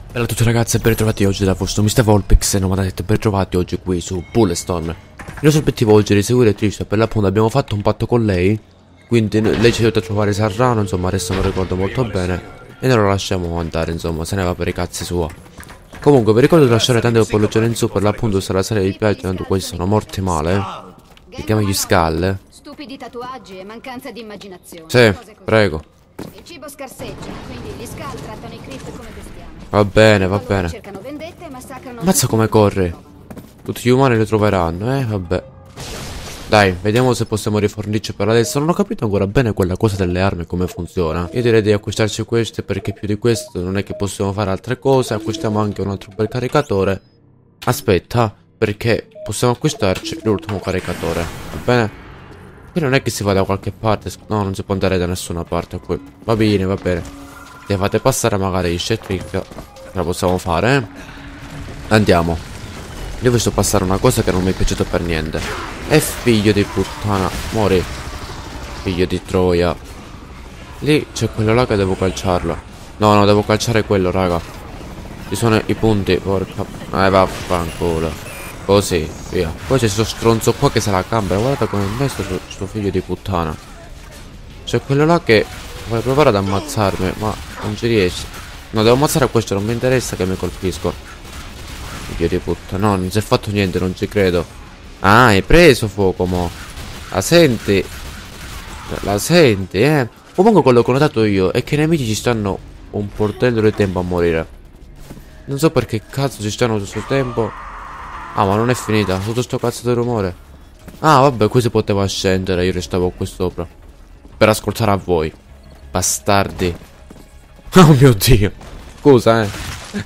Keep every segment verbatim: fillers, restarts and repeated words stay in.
Bella a tutti ragazzi e ben ritrovati oggi da vostro mister Volpix e novantasette, ben ritrovati oggi qui su Bulletstorm. Il nostro obiettivo oggi è di seguire Trish, per l'appunto abbiamo fatto un patto con lei, quindi lei ci aiuta a trovare Sarrano, insomma adesso non ricordo molto bene, e noi lo lasciamo andare, insomma, se ne va per i cazzi sua. Comunque vi ricordo di lasciare tante pollicine in su, per l'appunto se la serie vi piace, tanto questi sono morti male, mettiamo gli scalle. Stupidi tatuaggi e mancanza di immaginazione. Sì, prego. Il cibo scarseggia, quindi gli Skull trattano i Crypt come bestiame. Va bene, va bene. Cercano vendette e massacrano. Ammazza come corre. Tutti gli umani lo troveranno, eh, vabbè. Dai, vediamo se possiamo rifornirci per adesso. Non ho capito ancora bene quella cosa delle armi, come funziona. Io direi di acquistarci queste, perché più di questo non è che possiamo fare altre cose. Acquistiamo anche un altro bel caricatore. Aspetta, perché possiamo acquistarci l'ultimo caricatore, va bene? Qui non è che si va da qualche parte. No, non si può andare da nessuna parte qui. Va bene, va bene. Se fate passare magari gli trick, la possiamo fare, eh? Andiamo. Io vi sto passare una cosa che non mi è piaciuta per niente. E figlio di puttana, muori. Figlio di troia. Lì c'è quello là che devo calciarlo. No, no, devo calciare quello, raga. Ci sono i punti, porca. Eh, vaffanculo. Così, via. Poi c'è sto stronzo qua che se la cambia. Guarda come è messo sto, sto figlio di puttana. C'è quello là che vuole provare ad ammazzarmi, ma non ci riesce. No, devo ammazzare questo, non mi interessa che mi colpisco. Figlio di puttana. No, non si è fatto niente, non ci credo. Ah, hai preso fuoco, mo. La senti? La senti, eh? Comunque quello che ho notato io è che i nemici ci stanno un portello di tempo a morire. Non so perché cazzo ci stanno tutto questo tempo. Ah, ma non è finita, tutto sto cazzo di rumore. Ah, vabbè, qui si poteva scendere, io restavo qui sopra per ascoltare a voi, bastardi. Oh mio Dio. Scusa, eh.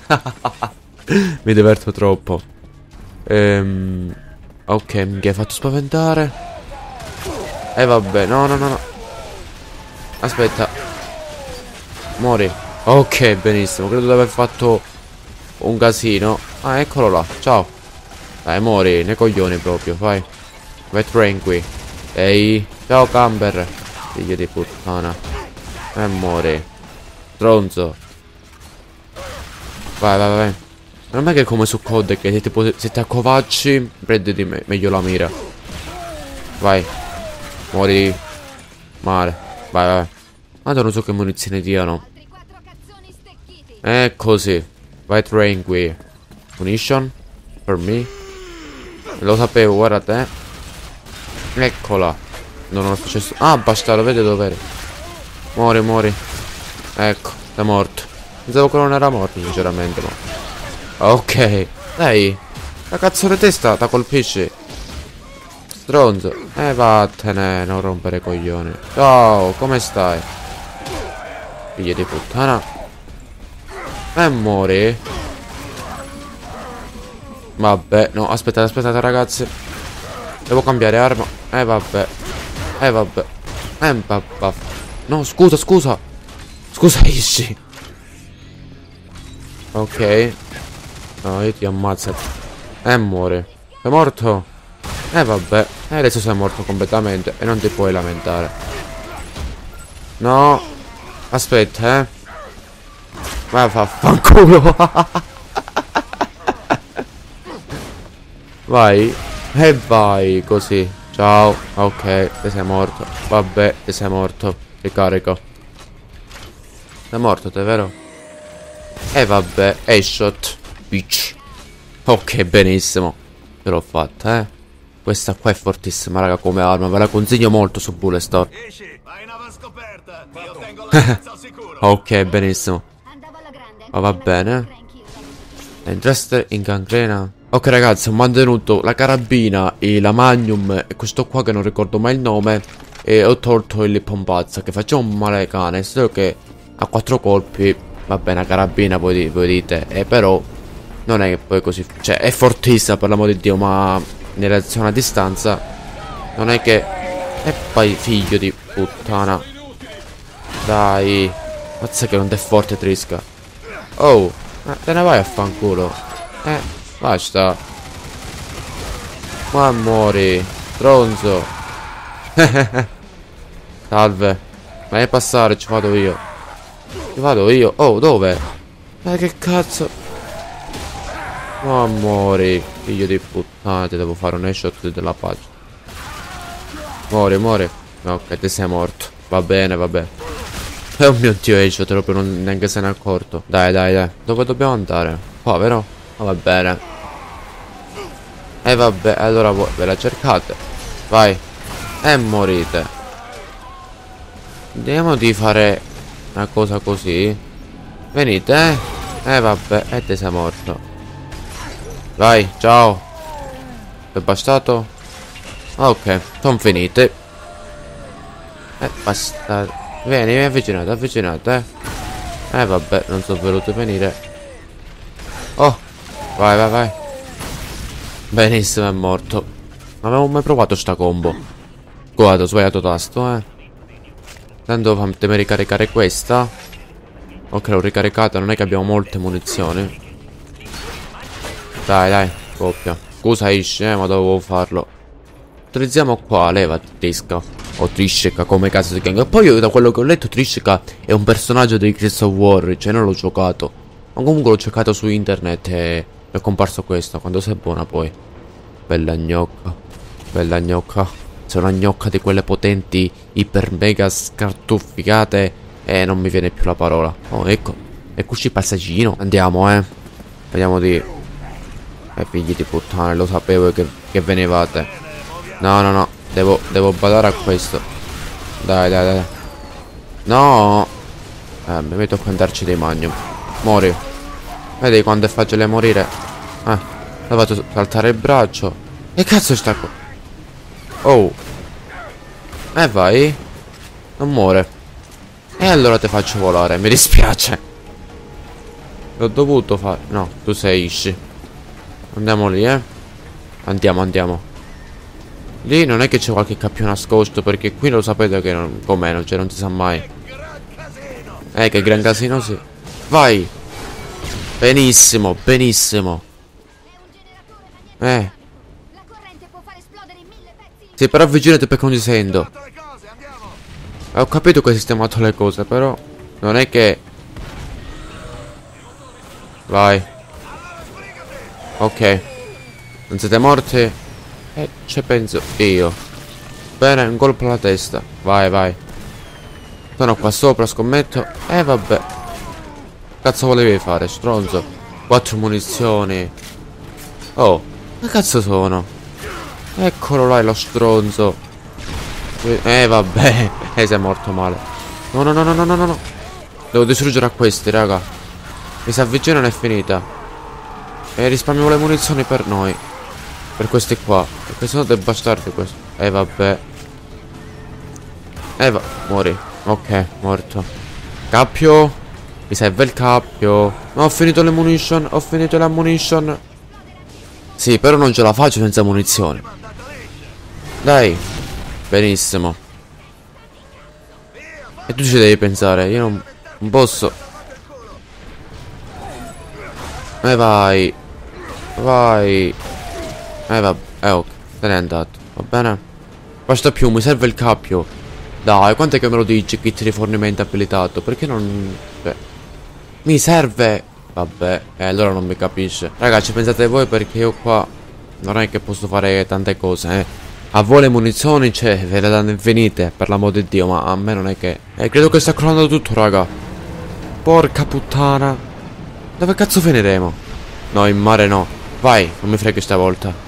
Mi diverto troppo. Ehm... Ok, mi hai fatto spaventare. E eh, vabbè, no, no, no, no. Aspetta. Muori. Ok, benissimo, credo di aver fatto un casino. Ah, eccolo là, ciao. Dai, muori, nei coglioni proprio, vai. Vai tranqui. Ehi, ciao Camber. Figlio di puttana. E muori. Stronzo. Vai, vai, vai. Non è che come su C O D che se, tipo, se ti accovacci prendi di me, meglio la mira. Vai. Muori. Male. Vai, vai. Ma non so che munizioni diano. È così. Vai tranqui. Munition. Per me. Lo sapevo, guarda te. Eccola. Non ho successo. Ah, bastardo, vedi dov'eri. Muori, muori. Ecco, è morto. Pensavo che non era morto, sinceramente, ma. Ok. Dai. La cazzo di testa, ti colpisci. Stronzo. Eh, vattene, non rompere i coglioni. Ciao, come stai? Figlio di puttana. E muori. Vabbè, no, aspettate, aspettate ragazzi. Devo cambiare arma. Eh vabbè. Eh vabbè. Eh vabbè. No, scusa, scusa. Scusa, esci. Ok. No, io ti ammazzo. E muore. Sei morto? Eh vabbè. E adesso sei morto completamente e non ti puoi lamentare. No. Aspetta, eh. Ma vaffanculo. Vai. E vai così. Ciao. Ok. Te sei morto. Vabbè. Te sei morto. Ricarico. Sei morto te, vero? E vabbè. Headshot. Bitch. Ok, benissimo. Ce l'ho fatta, eh. Questa qua è fortissima, raga, come arma. Ve la consiglio molto su Bulletstorm. Ok, benissimo. Ma va bene. Entraste in gangrena. Ok ragazzi, ho mantenuto la carabina e la magnum e questo qua che non ricordo mai il nome. E ho tolto il pompazza che faceva un male cane, solo che a quattro colpi, va bene, la carabina voi, voi dite, e però non è che poi così, cioè è fortissima per l'amor di Dio, ma nella zona a distanza non è che. E poi figlio di puttana. Dai. Mazza che non è forte Trisca. Oh, ma te ne vai a fanculo. Eh. Basta. Ma muori. Stronzo. Salve. Vai a passare, ci vado io. Ci vado io. Oh, dove? Ma che cazzo? No, muori, figlio di puttana, ti devo fare un headshot della pace. Muori, muori. Ok, te sei morto. Va bene, vabbè. Oh mio Dio, headshot, proprio non neanche se ne è accorto. Dai, dai, dai. Dove dobbiamo andare? Qua, vero? Oh, va bene. E eh, vabbè, allora voi ve la cercate. Vai. E morite. Vediamo di fare una cosa così. Venite, eh. Eh vabbè, e te sei morto. Vai, ciao. È bastato? Ok, sono finite. Eh, basta. Vieni, avvicinate, avvicinate, eh. Eh vabbè, non sono voluto venire. Oh, vai, vai, vai. Benissimo, è morto. Non avevo mai provato sta combo. Guarda, ho sbagliato tasto, eh. Tanto fatemi ricaricare questa. Ok, l'ho ricaricata, non è che abbiamo molte munizioni. Dai, dai, coppia. Scusa, Ishi, eh, ma dovevo farlo. Utilizziamo qua, levati, Trisca. O Trishka, come caso si chiama. E poi io, da quello che ho letto, Trishka è un personaggio di Gears of War. Cioè, non l'ho giocato. Ma comunque l'ho cercato su internet e è comparso questo. Quando sei buona poi. Bella gnocca. Bella gnocca. C'è una gnocca di quelle potenti, iper mega scartufficate. E non mi viene più la parola. Oh, ecco. Eccoci il passaggino. Andiamo, eh. Vediamo di... Eh, figli di puttane, lo sapevo che, che venivate. No, no, no. Devo, devo badare a questo. Dai, dai, dai. No. Eh, mi metto a andarci dei magno. Muori. Vedi quando è facile morire? Eh, ho fatto saltare il braccio. Che cazzo sta qua? Oh. Eh, vai. Non muore. E allora ti faccio volare. Mi dispiace. L'ho dovuto fare. No, tu sei Ishi. Andiamo lì, eh. Andiamo, andiamo. Lì non è che c'è qualche cappio nascosto, perché qui lo sapete che non... com'è, non, cioè, non si sa mai. Eh, che gran casino, sì. Vai. Benissimo, benissimo. Eh. Sì, però avvicinati perché non ti sento. Eh, ho capito che hai sistemato le cose, però non è che... Vai. Ok. Non siete morti? Eh, ci penso io. Bene, un colpo alla testa. Vai, vai. Sono qua sopra, scommetto. Eh, vabbè. Cazzo volevi fare, stronzo? Quattro munizioni. Oh, che cazzo sono? Eccolo là, lo stronzo. Eh, vabbè. Eh, sei morto male. No, no, no, no, no, no, no. Devo distruggere a questi, raga. Mi si avvicinano, è finita. E risparmiamo le munizioni per noi. Per questi qua. Perché sono dei bastardi questi. Eh vabbè. Eh va. Muori. Ok, morto. Cappio. Mi serve il cappio. Ma ho finito le munition. Ho finito le ammunition. Sì, però non ce la faccio senza munizioni. Dai. Benissimo. E tu ci devi pensare. Io non, non posso. E vai. Vai. Eh vabbè, eh ok, te n'è andato, va bene? Basta più, mi serve il cappio. Dai, quant'è che me lo dici, kit di rifornimento abilitato? Perché non... Beh, mi serve. Vabbè, e eh, allora non mi capisce. Ragazzi, pensate voi perché io qua non è che posso fare tante cose, eh. A voi le munizioni, cioè, ve le danno infinite, per l'amor di Dio, ma a me non è che... Eh, credo che sta crollando tutto, raga. Porca puttana. Dove cazzo finiremo? No, in mare no. Vai, non mi freghi stavolta.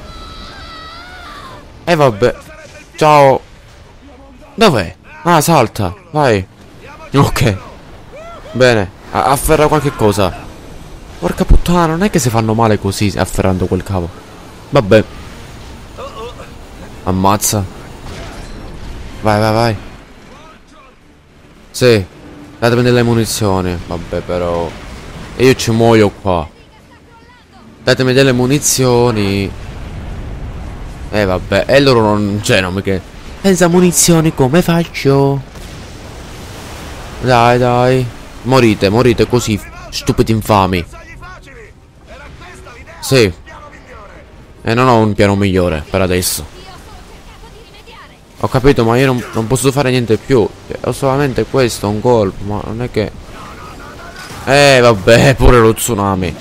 E eh, vabbè. Ciao. Dov'è? Ah, salta. Vai. Ok. Bene. A afferra qualche cosa. Porca puttana, non è che si fanno male così afferrando quel cavo. Vabbè. Ammazza. Vai, vai, vai. Sì. Datemi delle munizioni. Vabbè, però. E io ci muoio qua. Datemi delle munizioni. Eh vabbè, e loro non... Cioè non mi che... Senza munizioni come faccio? Dai, dai. Morite, morite così, stupidi infami. Sì. E non ho un piano migliore per adesso. Ho capito, ma io non, non posso fare niente più. Ho solamente questo, un colpo, ma non è che... Eh vabbè, pure lo tsunami.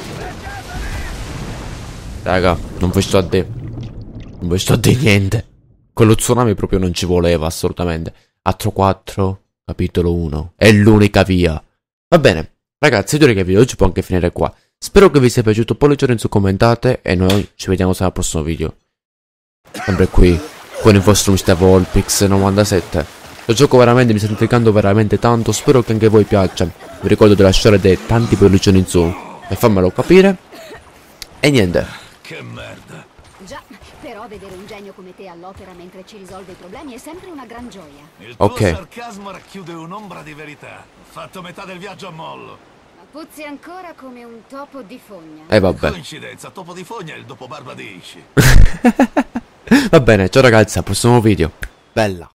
Raga, non vi sto a dire. Non vi sto a dire niente. Quello tsunami proprio non ci voleva assolutamente. Atto quattro, capitolo uno. È l'unica via. Va bene. Ragazzi, io direi che il video oggi può anche finire qua. Spero che vi sia piaciuto, pollice in su, commentate e noi ci vediamo al prossimo video. Sempre qui, con il vostro mister Volpix novantasette. Lo gioco veramente mi sta intrigando veramente tanto, spero che anche a voi piaccia. Vi ricordo di lasciare dei tanti pollici in su e farmelo capire. E niente. Che merda. Già, però vedere un genio come te all'opera mentre ci risolve i problemi è sempre una gran gioia. Il tuo Ok. sarcasmo racchiude un'ombra di verità. Ho fatto metà del viaggio a mollo. Ma puzzi ancora come un topo di fogna. E vabbè. Coincidenza, topo di fogna e il dopo barba di Ishi. Va bene, ciao ragazzi, al prossimo video. Bella.